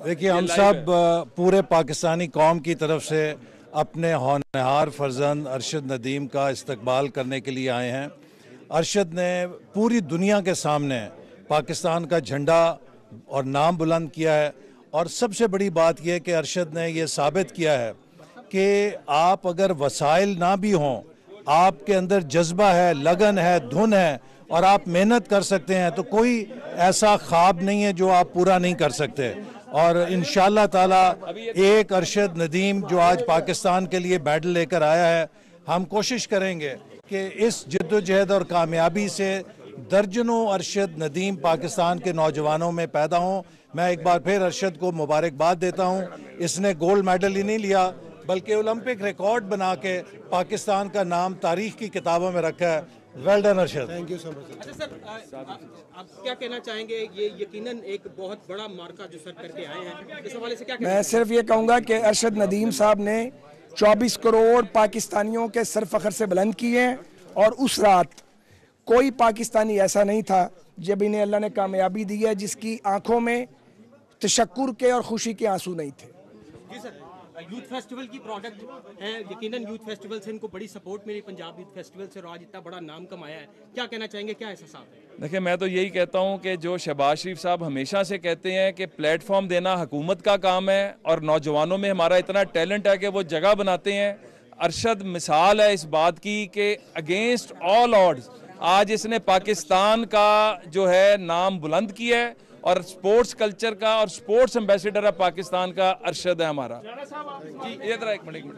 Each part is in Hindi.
देखिए, हम सब पूरे पाकिस्तानी कौम की तरफ से अपने होनहार फर्जंद अरशद नदीम का इस्तकबाल करने के लिए आए हैं। अरशद ने पूरी दुनिया के सामने पाकिस्तान का झंडा और नाम बुलंद किया है, और सबसे बड़ी बात यह कि अरशद ने यह साबित किया है कि आप अगर वसाइल ना भी हों, आपके अंदर जज्बा है, लगन है, धुन है और आप मेहनत कर सकते हैं, तो कोई ऐसा ख्वाब नहीं है जो आप पूरा नहीं कर सकते। और इंशाअल्लाह ताला एक अरशद नदीम जो आज पाकिस्तान के लिए मेडल लेकर आया है, हम कोशिश करेंगे कि इस जद्दोजहद और कामयाबी से दर्जनों अरशद नदीम पाकिस्तान के नौजवानों में पैदा हों। मैं एक बार फिर अरशद को मुबारकबाद देता हूं। इसने गोल्ड मेडल ही नहीं लिया बल्कि ओलंपिक रिकॉर्ड बना के पाकिस्तान का नाम तारीख की किताबों में रखा है। Well done Arshad. Thank you so much. अच्छा सर, आप क्या कहना चाहेंगे? ये यकीनन एक बहुत बड़ा मार्का जो सर करके आए हैं, इस हवाले से क्या कहना? मैं सिर्फ ये कहूँगा कि अरशद नदीम साहब ने 24 करोड़ पाकिस्तानियों के सर फख्र से बुलंद किए हैं, और उस रात कोई पाकिस्तानी ऐसा नहीं था जब इन्हें अल्लाह ने कामयाबी दी है जिसकी आंखों में तशक्कुर के और खुशी के आंसू नहीं थे। जी सर, यूथ फेस्टिवल की प्रोडक्ट है, यकीनन यूथ फेस्टिवल से इनको बड़ी सपोर्ट मिली, पंजाब यूथ फेस्टिवल से, और आज इतना बड़ा नाम कमाया है। क्या कहना चाहेंगे, क्या एहसास है? देखिए, मैं तो यही कहता हूं कि जो शहबाज शरीफ साहब हमेशा से कहते हैं कि प्लेटफॉर्म देना हुकूमत का काम है, और नौजवानों में हमारा इतना टैलेंट है कि वो जगह बनाते हैं। अरशद मिसाल है इस बात की कि अगेंस्ट ऑल ऑड्स आज इसने पाकिस्तान का जो है नाम बुलंद किया है, और स्पोर्ट्स कल्चर का और स्पोर्ट्स एम्बेसडर है पाकिस्तान का अरशद है हमारा। जी, ये जरा एक मिनट।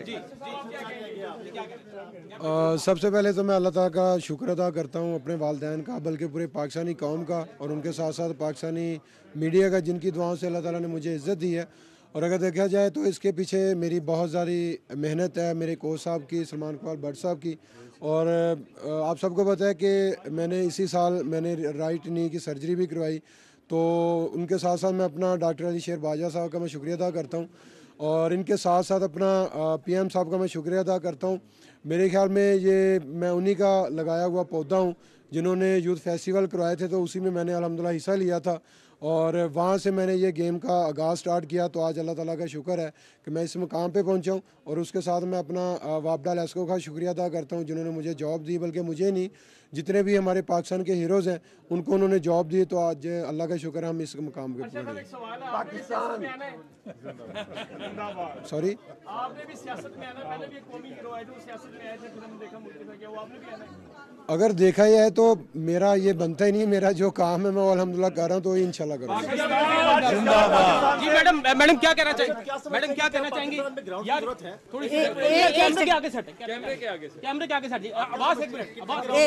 सबसे पहले तो मैं अल्लाह ताला का शुक्र अदा करता हूँ, अपने वालिदैन का, बल्कि पूरे पाकिस्तानी कौम का, और उनके साथ साथ पाकिस्तानी मीडिया का, जिनकी दुआओं से अल्लाह ताला ने मुझे इज़्ज़त दी है। और अगर देखा जाए तो इसके पीछे मेरी बहुत ज़्यादा मेहनत है, मेरे कोच साहब की, सलमान इकबाल भट्ट साहब की। और आप सबको पता है कि मैंने इसी साल राइट नी की सर्जरी भी करवाई, तो उनके साथ साथ मैं अपना डॉक्टर अली शेर बाजवा साहब का मैं शुक्रिया अदा करता हूँ, और इनके साथ साथ अपना पीएम साहब का मैं शुक्रिया अदा करता हूँ। मेरे ख्याल में ये मैं उन्हीं का लगाया हुआ पौधा हूँ जिन्होंने यूथ फेस्टिवल करवाए थे, तो उसी में मैंने अल्हम्दुलिल्लाह हिस्सा लिया था, और वहाँ से मैंने ये गेम का आगाज़ स्टार्ट किया। तो आज अल्लाह ताला का शुक्र है कि मैं इस मुकाम पे पहुँचा हूँ, और उसके साथ मैं अपना वापडा लेस्को का शुक्रिया अदा करता हूँ जिन्होंने मुझे जॉब दी, बल्कि मुझे नहीं, जितने भी हमारे पाकिस्तान के हीरोज़ हैं उनको उन्होंने जॉब दी। तो आज अल्लाह का शुक्र है हम इस मुकाम पे पहुँचे। सॉरी, आपने भी सियासत में आना, पहले भी एक कौमी हीरो आए थे, वो सियासत में आए थे, फिर हमने देखा मुल्क में, क्या वो आपने भी आना है? अगर देखा ही है तो मेरा ये बनता ही नहीं, मेरा जो काम है मैं वो अल्हम्दुलिल्लाह कर रहा हूँ, तो ये इंशाल्लाह करूँगा। जी मैडम क्या कहना चाहेंगे? मैडम क्या कहना चाहेंगे? यार थोड़ी सी कैमरे के आगे सेट, कैमरे के आगे सेट। जी, आवाज एक मिनट,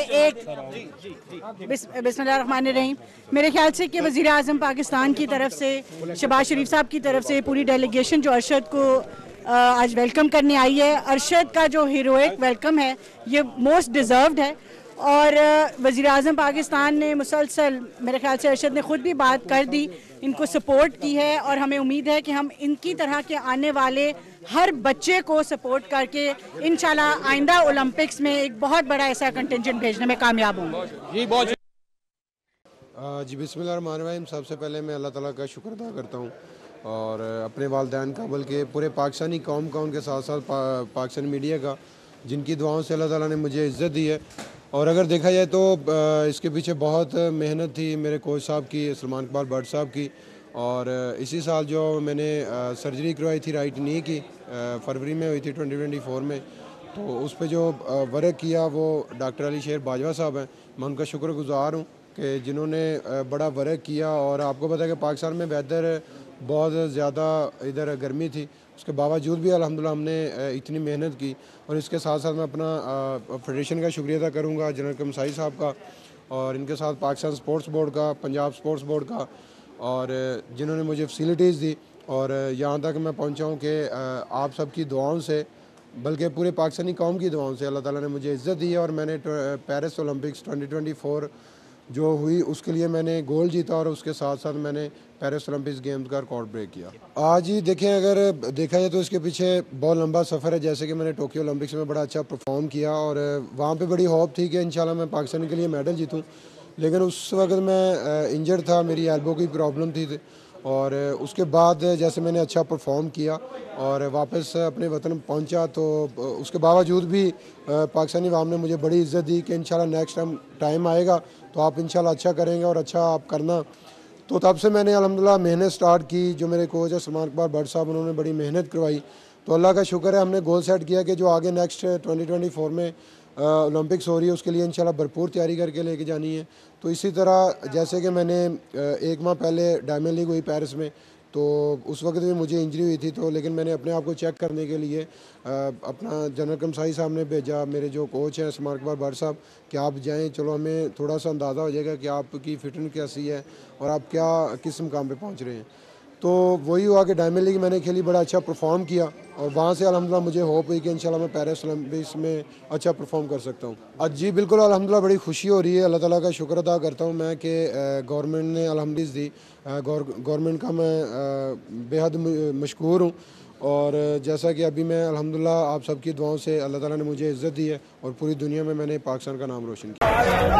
बिस्मिल्लाहिर्रहमानिर्रहीम। मेरे ख्याल से कि वज़ीर आज़म पाकिस्तान की तरफ से, शहबाज शरीफ साहब की तरफ से पूरी डेलीगेशन जो अरशद को आज वेलकम करने आई है, अरशद का जो हीरोइक वेलकम है ये मोस्ट डिज़र्व्ड है। और वज़ीर आज़म पाकिस्तान ने मुसलसल, मेरे ख्याल से अरशद ने ख़ुद भी बात कर दी, इनको सपोर्ट की है, और हमें उम्मीद है कि हम इनकी तरह के आने वाले हर बच्चे को सपोर्ट करके इंशाल्लाह आइंदा ओलंपिक्स में एक बहुत बड़ा ऐसा कंटिंजेंट भेजने में कामयाब होंगे। जी बिस्मिल्लाहिर्रहमानिर्रहीम। सबसे पहले मैं अल्लाह ताला का शुक्र अदा करता हूँ, और अपने वालिदैन का, बल्कि पूरे पाकिस्तानी कौम का, उनके साथ साथ पाकिस्तानी मीडिया का, जिनकी दुआओं से अल्लाह ताला ने मुझे इज़्ज़त दी है। और अगर देखा जाए तो इसके पीछे बहुत मेहनत थी मेरे कोच साहब की, सलमान इकबाल भट्ट साहब की। और इसी साल जो मैंने सर्जरी करवाई थी राइट नी की, फरवरी में हुई थी 2024 में, तो उस पर जो वर्क किया वो डॉक्टर अली शेर बाजवा साहब हैं। मैं उनका शुक्रगुज़ार हूँ कि जिन्होंने बड़ा वर्क किया। और आपको पता है कि पाकिस्तान में वेदर बहुत ज़्यादा इधर गर्मी थी, उसके बावजूद भी अल्हम्दुलिल्लाह हमने इतनी मेहनत की। और इसके साथ साथ मैं अपना फेडरेशन का शुक्रिया अदा करूँगा, जनरल कमसाई साहब का, और इनके साथ पाकिस्तान स्पोर्ट्स बोर्ड का, पंजाब स्पोर्ट्स बोर्ड का, और जिन्होंने मुझे फैसिलिटीज़ दी। और यहाँ तक मैं पहुँचा हूँ कि आप सबकी दुआओं से, बल्कि पूरे पाकिस्तानी कौम की दुआओं से अल्लाह ताला ने मुझे इज़्ज़त दी है। और मैंने पेरिस ओलंपिक्स 2024 जो हुई उसके लिए मैंने गोल्ड जीता, और उसके साथ साथ मैंने पेरिस ओलंपिक्स गेम्स का रिकॉर्ड ब्रेक किया। आज ही देखें, अगर देखा जाए तो इसके पीछे बहुत लंबा सफ़र है। जैसे कि मैंने टोक्यो ओलंपिक्स में बड़ा अच्छा परफॉर्म किया, और वहाँ पे बड़ी होप थी कि इंशाल्लाह मैं पाकिस्तान के लिए मेडल जीतूँ, लेकिन उस वक्त मैं इंजर्ड था, मेरी एल्बो की प्रॉब्लम थी, और उसके बाद जैसे मैंने अच्छा परफॉर्म किया और वापस अपने वतन पहुंचा, तो उसके बावजूद भी पाकिस्तानी अवाम ने मुझे बड़ी इज़्ज़त दी कि इंशाल्लाह नेक्स्ट टाइम आएगा तो आप इंशाल्लाह अच्छा करेंगे और अच्छा आप करना। तो तब से मैंने अल्हम्दुलिल्लाह मेहनत स्टार्ट की। जो मेरे कोच है सलमान इकबाल भट्ट साहब, उन्होंने बड़ी मेहनत करवाई। तो अल्लाह का शुक्र है, हमने गोल सेट किया कि जो आगे नेक्स्ट 2024 में ओलंपिक्स हो रही है उसके लिए इंशाल्लाह भरपूर तैयारी करके लेके जानी है। तो इसी तरह जैसे कि मैंने 1 माह पहले डायमंड लीग हुई पेरिस में, तो उस वक्त भी मुझे इंजरी हुई थी, तो लेकिन मैंने अपने आप को चेक करने के लिए अपना जनरल कमसाई साहब ने भेजा, मेरे जो कोच हैं सलमान इकबाल भट्ट साहब, कि आप जाएं, चलो हमें थोड़ा सा अंदाज़ा हो जाएगा कि आपकी फिटनेस कैसी है और आप क्या किस मुकाम पे पहुंच रहे हैं। तो वही हुआ कि डायमंड लीग मैंने खेली, बड़ा अच्छा परफॉर्म किया और वहाँ से अल्हम्दुलिल्लाह मुझे होप हुई कि इंशाल्लाह मैं पेरिस ओलंपिक्स में अच्छा परफॉर्म कर सकता हूँ। आज जी बिल्कुल अल्हम्दुलिल्लाह बड़ी खुशी हो रही है, अल्लाह ताला का शुक्र अदा करता हूँ मैं कि गवर्नमेंट ने अल्हम्दुलिल्लाह दी। गवर्नमेंट का मैं बेहद मशकूर हूँ। और जैसा कि अभी मैं अल्हम्दुलिल्लाह आप सबकी दुआओं से अल्लाह ताला ने मुझे इज़्ज़त दी है और पूरी दुनिया में मैंने पाकिस्तान का नाम रोशन किया।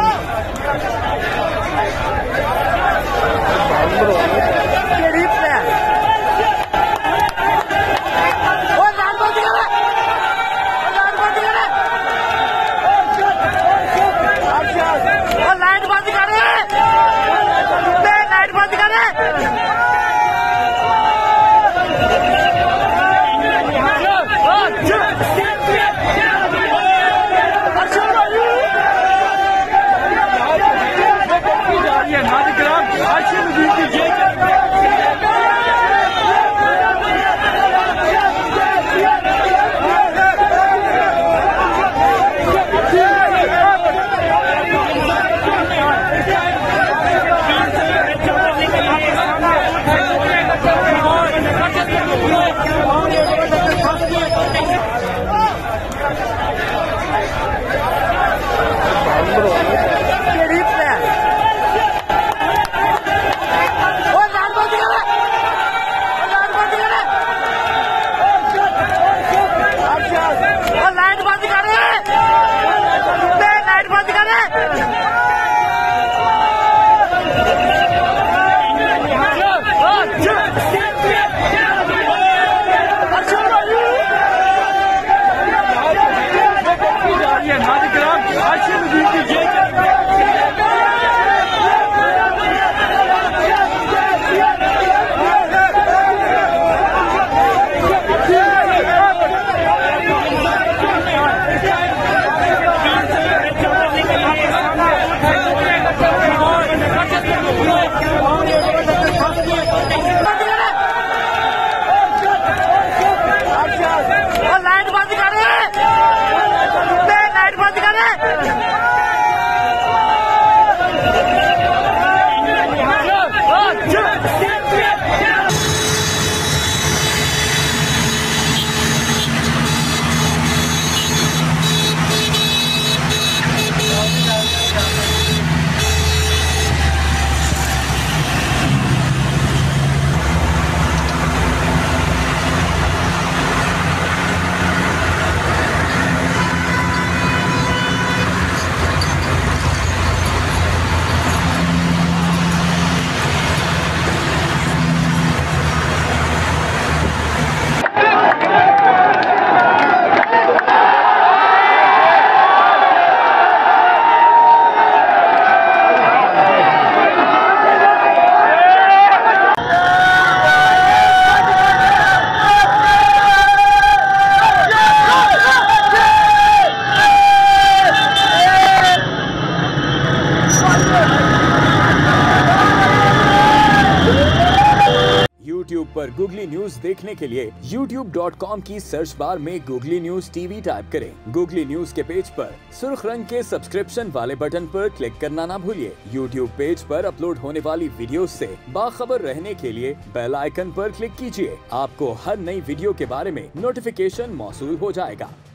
पर गूगली न्यूज देखने के लिए youtube.com की सर्च बार में गूगली न्यूज टीवी टाइप करें। गूगली न्यूज के पेज पर सुर्ख रंग के सब्सक्रिप्शन वाले बटन पर क्लिक करना ना भूलिए। YouTube पेज पर अपलोड होने वाली वीडियोस से बाखबर रहने के लिए बेल आइकन पर क्लिक कीजिए। आपको हर नई वीडियो के बारे में नोटिफिकेशन मौसूल हो जाएगा।